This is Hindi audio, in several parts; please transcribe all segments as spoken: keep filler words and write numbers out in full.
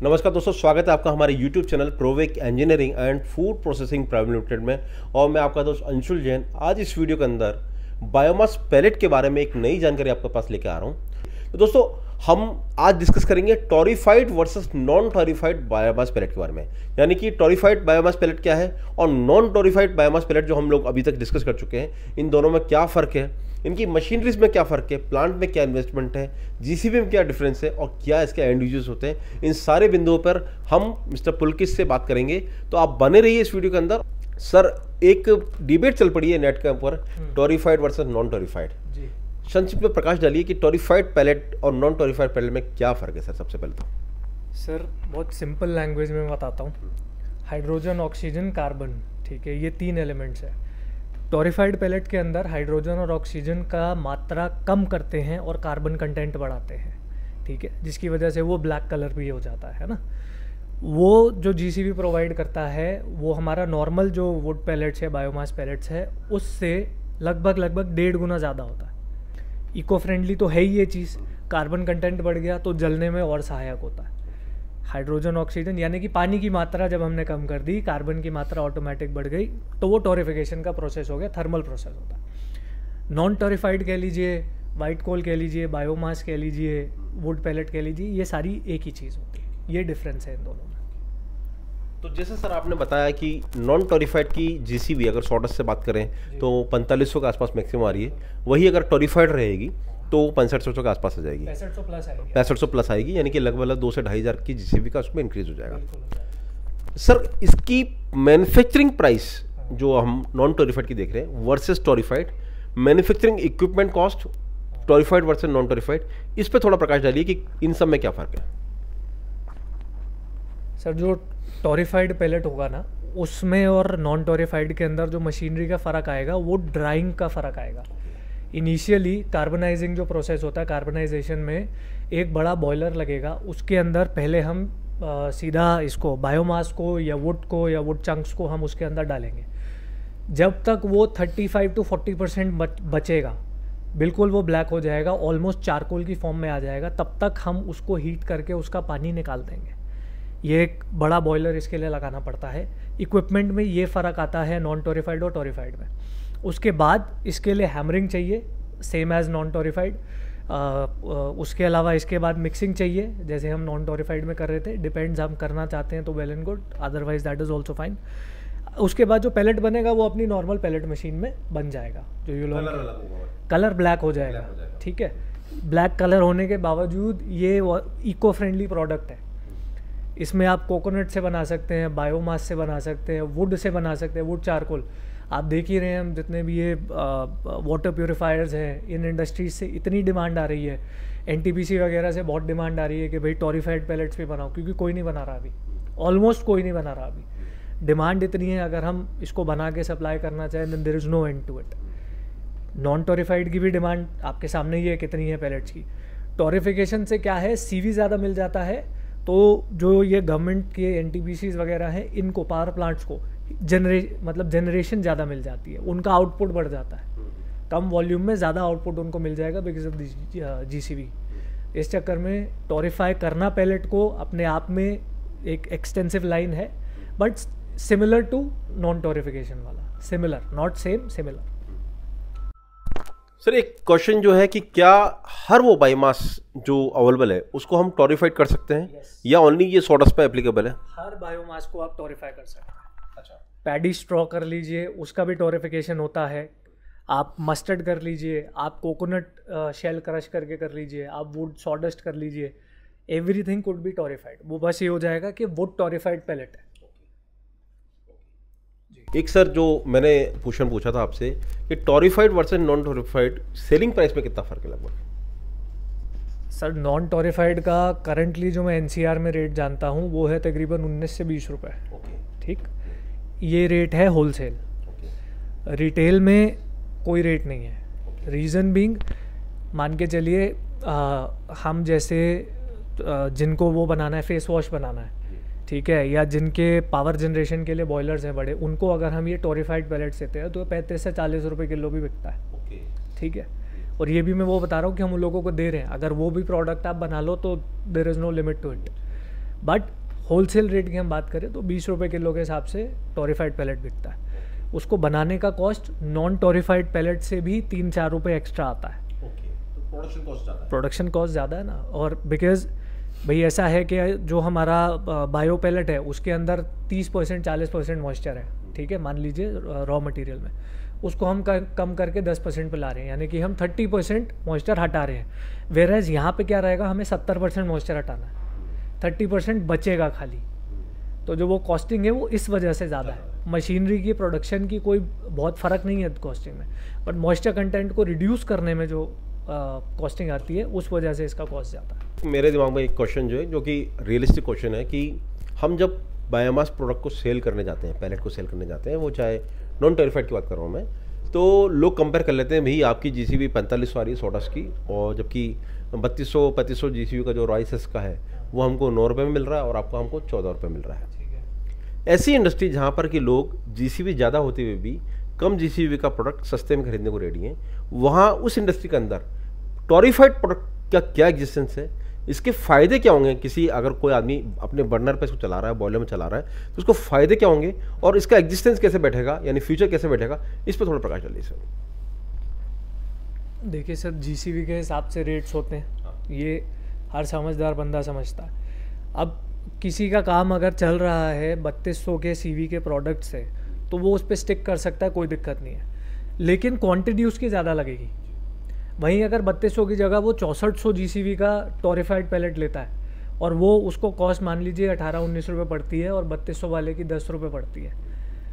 नमस्कार दोस्तों, स्वागत है आपका हमारे YouTube channel Provec engineering and food processing private limited में। और मैं आपका दोस्त अंशुल जैन आज इस वीडियो के अंदर बायोमास पैलेट के बारे में एक नई जानकारी आपके पास लेकर आ रहा हूं। तो दोस्तों, हम आज डिस्कस करेंगे torrefied versus non torrefied biomass pellet के बारे में, यानी कि टोरिफाइड बायोमास पैलेट क्या है और नॉन टोरिफाइड बायोमास पैलेट जो हम लोग अभी तक डिस्कस कर चुके हैं, इन दोनों में क्या फ़र्क है, इनकी मशीनरीज में क्या फ़र्क है, प्लांट में क्या इन्वेस्टमेंट है, जीसीबी में क्या डिफरेंस है और क्या इसके एंड यूजर्स होते हैं। इन सारे बिंदुओं पर हम मिस्टर पुलकित से बात करेंगे, तो आप बने रहिए इस वीडियो के अंदर। सर, एक डिबेट चल पड़ी है नेट के ऊपर, टोरिफाइड वर्सेस नॉन टोरिफाइड। संक्षिप्त में प्रकाश डालिए कि टोरिफाइड पैलेट और नॉन टोरिफाइड पैलेट में क्या फ़र्क है सर। सबसे पहले तो सर बहुत सिंपल लैंग्वेज में बताता हूँ। हाइड्रोजन, ऑक्सीजन, कार्बन, ठीक है, ये तीन एलिमेंट्स है। टोरिफाइड पैलेट के अंदर हाइड्रोजन और ऑक्सीजन का मात्रा कम करते हैं और कार्बन कंटेंट बढ़ाते हैं, ठीक है, जिसकी वजह से वो ब्लैक कलर भी हो जाता है ना। वो जो जीसीबी प्रोवाइड करता है वो हमारा नॉर्मल जो वुड पैलेट्स है, बायोमास पैलेट्स है, उससे लगभग लगभग डेढ़ गुना ज़्यादा होता है। इको फ्रेंडली तो है ही ये चीज़, कार्बन कंटेंट बढ़ गया तो जलने में और सहायक होता है। हाइड्रोजन, ऑक्सीजन यानी कि पानी की मात्रा जब हमने कम कर दी, कार्बन की मात्रा ऑटोमेटिक बढ़ गई, तो वो टोरिफिकेशन का प्रोसेस हो गया, थर्मल प्रोसेस होता है। नॉन टोरिफाइड कह लीजिए, वाइट कोल कह लीजिए, बायोमास कह लीजिए, वुड पैलेट कह लीजिए, ये सारी एक ही चीज़ होती है। ये डिफरेंस है इन दोनों में। तो जैसे सर आपने बताया कि नॉन टोरिफाइड की जीसीबी अगर शॉर्टेज से बात करें तो पैंतालीस सौ के आसपास मैक्सिमम आ रही है, वही अगर टोरिफाइड रहेगी तो पैंसठ सौ के आसपास आ जाएगी, पैंसठ सौ प्लस आएगी, पैंसठ सौ प्लस आएगी, यानी कि लगभग दो से ढाई हज़ार की जीसीबी का उसमें इंक्रीज हो जाएगा। सर, इसकी मैन्युफैक्चरिंग प्राइस जो हम नॉन टोरिफाइड की देख रहे हैं versus torrefied, manufacturing equipment cost torrefied versus non torrefied, इस पर थोड़ा प्रकाश डालिए कि इन सब में क्या फ़र्क है। सर, जो टोरिफाइड पैलेट होगा ना, उसमें और नॉन टोरिफाइड के अंदर जो मशीनरी का फ़र्क आएगा वो ड्राइंग का फ़र्क आएगा। इनिशियली कार्बनाइजिंग जो प्रोसेस होता है, कार्बनाइजेशन में एक बड़ा बॉयलर लगेगा, उसके अंदर पहले हम आ, सीधा इसको बायोमास को या वुड को या वुड चंक्स को हम उसके अंदर डालेंगे। जब तक वो पैंतीस टू चालीस परसेंट बचेगा, बिल्कुल वो ब्लैक हो जाएगा, ऑलमोस्ट चारकोल की फॉर्म में आ जाएगा, तब तक हम उसको हीट करके उसका पानी निकाल देंगे। ये एक बड़ा बॉयलर इसके लिए लगाना पड़ता है। इक्विपमेंट में ये फ़र्क आता है नॉन टोरिफाइड और टोरिफाइड में। उसके बाद इसके लिए हैमरिंग चाहिए, सेम एज़ नॉन टोरिफाइड। उसके अलावा इसके बाद मिक्सिंग चाहिए, जैसे हम नॉन टोरिफाइड में कर रहे थे। डिपेंड्स, हम करना चाहते हैं तो well and good, otherwise that is also fine. उसके बाद जो पैलेट बनेगा वो अपनी नॉर्मल पैलेट मशीन में बन जाएगा। जो यू लोग कलर ब्लैक हो जाएगा, ठीक है। ब्लैक कलर होने के बावजूद ये इको फ्रेंडली प्रोडक्ट है। इसमें आप कोकोनट से बना सकते हैं, बायोमास से बना सकते हैं, वुड से बना सकते हैं, वुड चारकोल। आप देख ही रहे हैं, हम जितने भी ये वाटर प्योरीफायर्स हैं, इन इंडस्ट्रीज से इतनी डिमांड आ रही है, एनटीपीसी वगैरह से बहुत डिमांड आ रही है कि भाई टोरिफाइड पैलेट्स भी बनाओ, क्योंकि कोई नहीं बना रहा अभी, ऑलमोस्ट कोई नहीं बना रहा अभी। डिमांड इतनी है, अगर हम इसको बना के सप्लाई करना चाहें then there is no end to it. Non torrefied की भी डिमांड आपके सामने ही है कितनी है पैलेट्स की। टोरिफिकेशन से क्या है, सीवी ज़्यादा मिल जाता है, तो जो ये गवर्नमेंट के एनटीपीसीज वगैरह हैं, इनको पावर प्लांट्स को जनरे मतलब जनरेशन ज़्यादा मिल जाती है, उनका आउटपुट बढ़ जाता है, कम वॉल्यूम में ज़्यादा आउटपुट उनको मिल जाएगा बिकॉज ऑफ जीसीबी। इस चक्कर में टोरिफाई करना पैलेट को अपने आप में एक एक्सटेंसिव लाइन है, but similar to non torrefaction वाला, similar, not same, similar. Sir, एक क्वेश्चन जो है कि क्या हर वो बायोमास जो अवेलेबल है उसको हम टोरिफाइड कर सकते हैं, yes. या ओनली ये सोडस पे एप्लीकेबल है? हर बायोमास को आप टोरिफाई कर सकते हैं। अच्छा, पैडी स्ट्रॉ कर लीजिए, उसका भी टोरिफिकेशन होता है। आप मस्टर्ड कर लीजिए, आप कोकोनट शेल क्रश करके कर लीजिए, आप वुड सॉडस्ट कर लीजिए, एवरीथिंग कुड बी टोरिफाइड। वो बस ये हो जाएगा कि वुड टोरिफाइड पैलेट है। एक सर, जो मैंने क्वेश्चन पूछा था आपसे कि torrefied versus non torrefied selling price में कितना फ़र्क है लगभग? सर, नॉन टोरिफाइड का करंटली जो मैं एनसीआर में रेट जानता हूँ वो है तकरीबन उन्नीस से बीस रुपये, ठीक। ये रेट है होलसेल। रिटेल में कोई रेट नहीं है। रीज़न बीइंग, मान के चलिए हम जैसे आ, जिनको वो बनाना है, फेस वॉश बनाना है, ठीक है, या जिनके पावर जनरेशन के लिए बॉयलर्स हैं बड़े, उनको अगर हम ये टोरिफाइड पैलेट्स देते हैं तो पैंतीस से चालीस रुपए किलो भी बिकता है, ठीक है। और ये भी मैं वो बता रहा हूँ कि हम उन लोगों को दे रहे हैं, अगर वो भी प्रोडक्ट आप बना लो तो there is no limit to it. But wholesale rate की हम बात करें तो बीस रुपये किलो के हिसाब से टोरीफाइड पैलेट बिकता है। उसको बनाने का कॉस्ट नॉन टोरीफाइड पैलेट से भी तीन चार रुपये एक्स्ट्रा आता है। ओके, तो प्रोडक्शन कॉस्ट ज़्यादा है। प्रोडक्शन कॉस्ट ज़्यादा है ना, और बिकॉज भाई ऐसा है कि जो हमारा बायो पैलेट है उसके अंदर तीस परसेंट चालीस परसेंट मॉइस्चर है, ठीक है, मान लीजिए रॉ मटेरियल में, उसको हम कम करके दस परसेंट पे ला रहे हैं, यानी कि हम थर्टी परसेंट मॉइस्चर हटा रहे हैं। वेरएज यहाँ पे क्या रहेगा, हमें सत्तर परसेंट मॉइस्चर हटाना है, थर्टी परसेंट बचेगा खाली। तो जो वो कॉस्टिंग है वो इस वजह से ज़्यादा है। मशीनरी की प्रोडक्शन की कोई बहुत फ़र्क नहीं है कॉस्टिंग में, बट मॉइस्चर कंटेंट को रिड्यूस करने में जो कॉस्टिंग uh, आती है उस वजह से इसका कॉस्ट ज़्यादा है। मेरे दिमाग में एक क्वेश्चन जो है, जो कि रियलिस्टिक क्वेश्चन है, कि हम जब बायोमास प्रोडक्ट को सेल करने जाते हैं, पैलेट को सेल करने जाते हैं, वो चाहे नॉन टेरिफाइड की बात कर रहा हूँ मैं, तो लोग कंपेयर कर लेते हैं, भाई आपकी जीसीबी पैंतालीस सौ आ रही है सोडस की, और जबकि बत्तीस सौ पैंतीस सौ जीसीबी का जो राइसेस का है वो हमको नौ रुपये में मिल रहा है और आपको हमको चौदह रुपये मिल रहा है। ऐसी इंडस्ट्री जहाँ पर कि लोग जीसीबी ज़्यादा होते हुए भी कम जीसीबी का प्रोडक्ट सस्ते में खरीदने को रेडी हैं, वहाँ उस इंडस्ट्री के अंदर टोरीफाइड प्रोडक्ट का क्या एग्जिस्टेंस है, इसके फ़ायदे क्या होंगे, किसी अगर कोई आदमी अपने बर्नर पे इसको चला रहा है, बॉयलर में चला रहा है, तो उसको फ़ायदे क्या होंगे और इसका एग्जिस्टेंस कैसे बैठेगा, यानी फ्यूचर कैसे बैठेगा, इस पर थोड़ा प्रकाश डालिए सर। देखिए सर, जीसीबी के हिसाब से रेट्स होते हैं, ये हर समझदार बंदा समझता है। अब किसी का काम अगर चल रहा है बत्तीस सौ के सीवी के प्रोडक्ट से, तो वो उस पर स्टिक कर सकता है, कोई दिक्कत नहीं है, लेकिन क्वांटिटी उसकी ज़्यादा लगेगी। वहीं अगर बत्तीस सौ की जगह वो चौंसठ सौ जीसीबी का टोरीफाइड पैलेट लेता है और वो उसको कॉस्ट मान लीजिए अठारह उन्नीस रुपये पड़ती है और बत्तीस सौ वाले की दस रुपये पड़ती है,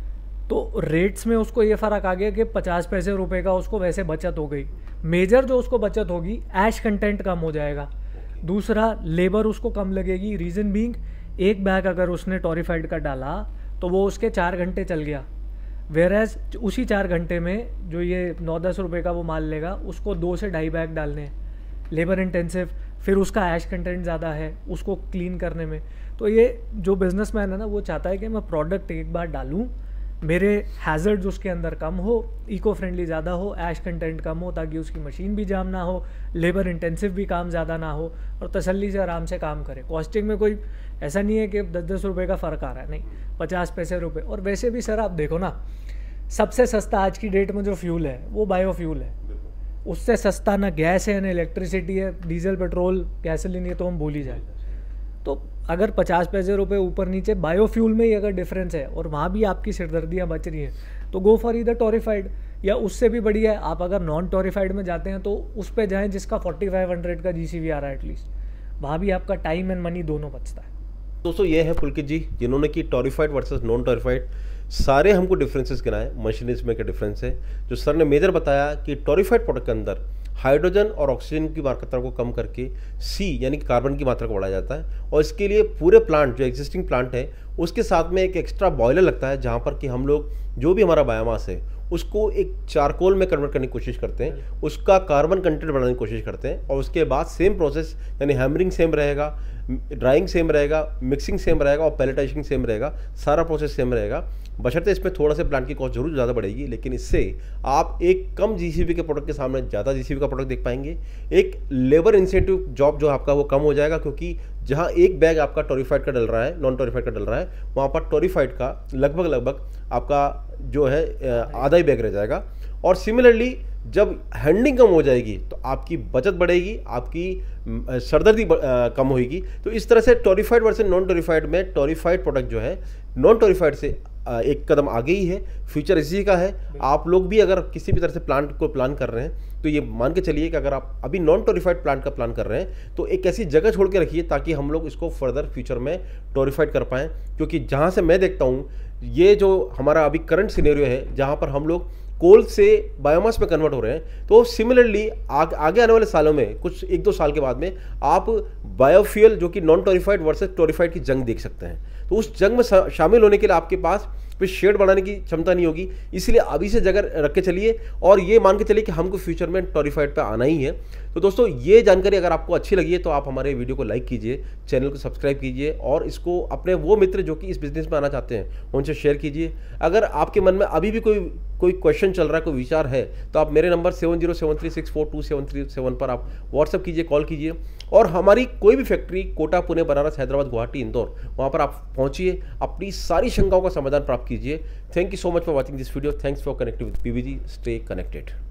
तो रेट्स में उसको ये फ़र्क आ गया कि पचास पैसे रुपये का उसको वैसे बचत हो गई। मेजर जो उसको बचत होगी, ऐश कंटेंट कम हो जाएगा, दूसरा लेबर उसको कम लगेगी। रीज़न बीइंग, एक बैग अगर उसने टोरीफाइड का डाला तो वो उसके चार घंटे चल गया, वेरएज उसी चार घंटे में जो ये नौ दस रुपये का वो माल लेगा, उसको दो से ढाई बैग डालने हैं, लेबर इंटेंसिव, फिर उसका ऐश कंटेंट ज़्यादा है उसको क्लीन करने में। तो ये जो बिजनेसमैन है ना, वो चाहता है कि मैं प्रोडक्ट एक बार डालूँ, मेरे हैज़र्ड्स उसके अंदर कम हो, इको फ्रेंडली ज़्यादा हो, ऐश कंटेंट कम हो, ताकि उसकी मशीन भी जाम ना हो, लेबर इंटेंसिव भी काम ज़्यादा ना हो, और तसल्ली से आराम से काम करे। कॉस्टिंग में कोई ऐसा नहीं है कि दस दस रुपये का फ़र्क आ रहा है, नहीं, पचास पैसे रुपये। और वैसे भी सर आप देखो ना, सबसे सस्ता आज की डेट में जो फ्यूल है वो बायो फ्यूल है, उससे सस्ता ना गैस है ना इलेक्ट्रिसिटी है, डीजल पेट्रोल गैसोलीन ये तो हम भूल ही जाए। तो अगर पचास पैसे रुपए ऊपर नीचे बायोफ्यूल में ही अगर डिफरेंस है और वहाँ भी आपकी सिरदर्दियाँ बच रही हैं, तो गो फॉर इधर टोरीफाइड, या उससे भी बढ़िया है आप अगर नॉन टोरीफाइड में जाते हैं तो उस पर जाएँ जिसका फोर्टी फाइव हंड्रेड का जीसीबी आ रहा है एटलीस्ट, वहाँ भी आपका टाइम एंड मनी दोनों बचता है। दोस्तों ये है पुलकित जी जिन्होंने कि टोरीफाइड वर्सेस नॉन टोरीफाइड सारे हमको डिफरेंसेस गिनाए, मशीनिज्म में क्या डिफरेंस है। जो सर ने मेजर बताया कि टोरीफाइड प्रोडक्ट के अंदर हाइड्रोजन और ऑक्सीजन की मात्रा को कम करके सी यानी कि कार्बन की मात्रा को बढ़ाया जाता है, और इसके लिए पूरे प्लांट जो एग्जिस्टिंग प्लांट है उसके साथ में एक एक्स्ट्रा बॉयलर लगता है, जहाँ पर कि हम लोग जो भी हमारा बायोमास है उसको एक चारकोल में कन्वर्ट करने की कोशिश करते हैं, उसका कार्बन कंटेंट बढ़ाने की कोशिश करते हैं, और उसके बाद सेम प्रोसेस यानी हैमरिंग सेम रहेगा, ड्राइंग सेम रहेगा, मिक्सिंग सेम रहेगा और पैलेटाइजिंग सेम रहेगा, सारा प्रोसेस सेम रहेगा। बशर्ते इसमें थोड़ा सा प्लांट की कॉस्ट जरूर ज़्यादा बढ़ेगी, लेकिन इससे आप एक कम जीसीबी के प्रोडक्ट के सामने ज़्यादा जीसीबी का प्रोडक्ट देख पाएंगे। एक लेबर इंसेंटिव जॉब जो आपका वो कम हो जाएगा, क्योंकि जहाँ एक बैग आपका टोरीफाइड का डल रहा है, नॉन टोरीफाइड का डल रहा है, वहाँ पर टोरीफाइड का लगभग लगभग आपका जो है आधा ही बैग रह जाएगा। और सिमिलरली जब हैंडलिंग कम हो जाएगी तो आपकी बचत बढ़ेगी, आपकी सरदर्दी कम होगी। तो इस तरह से टोरीफाइड वर्सेस नॉन टोरीफाइड में टोरीफाइड प्रोडक्ट जो है नॉन टोरीफाइड से एक कदम आगे ही है, फ्यूचर इसी का है। आप लोग भी अगर किसी भी तरह से प्लांट को प्लान कर रहे हैं तो ये मान के चलिए कि अगर आप अभी नॉन टोरीफाइड प्लांट का प्लान कर रहे हैं तो एक ऐसी जगह छोड़ के रखिए ताकि हम लोग इसको फर्दर फ्यूचर में टोरीफाइड कर पाएँ। क्योंकि जहाँ से मैं देखता हूँ ये जो हमारा अभी करंट सिनेरियो है जहाँ पर हम लोग कोल से बायोमास में कन्वर्ट हो रहे हैं, तो सिमिलरली आग, आगे आने वाले सालों में कुछ एक दो साल के बाद में आप बायोफ्यूल जो कि नॉन टोरीफाइड वर्सेस टोरीफाइड की जंग देख सकते हैं। तो उस जंग में शामिल होने के लिए आपके पास फिर शेड बढ़ाने की क्षमता नहीं होगी, इसलिए अभी से जगह रख के चलिए और ये मान के चलिए कि हमको फ्यूचर में टोरीफाइड पे आना ही है। तो दोस्तों ये जानकारी अगर आपको अच्छी लगी है तो आप हमारे वीडियो को लाइक कीजिए, चैनल को सब्सक्राइब कीजिए और इसको अपने वो मित्र जो कि इस बिजनेस में आना चाहते हैं उनसे शेयर कीजिए। अगर आपके मन में अभी भी कोई कोई क्वेश्चन चल रहा है, कोई विचार है, तो आप मेरे number seven zero seven three six four two seven three seven पर आप व्हाट्सअप कीजिए, कॉल कीजिए। और हमारी कोई भी फैक्ट्री कोटा, पुणे, बनारस, हैदराबाद, गुवाहाटी, इंदौर, वहाँ पर आप पहुँचिए, अपनी सारी शंकाओं का समाधान प्राप्त कीजिए। Thank you so much for watching this video. Thanks for connecting with PVG. Stay connected.